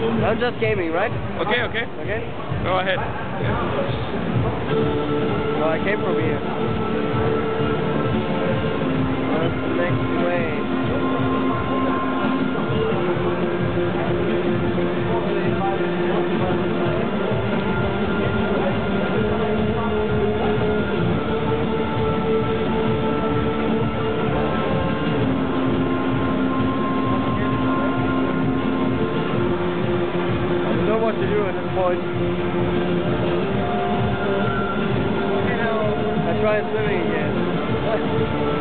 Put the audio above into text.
I'm just gaming, right? Okay, okay. Okay. Go ahead. Well, I came from here. What's the next way? I don't know what to do at this point. I tried swimming again.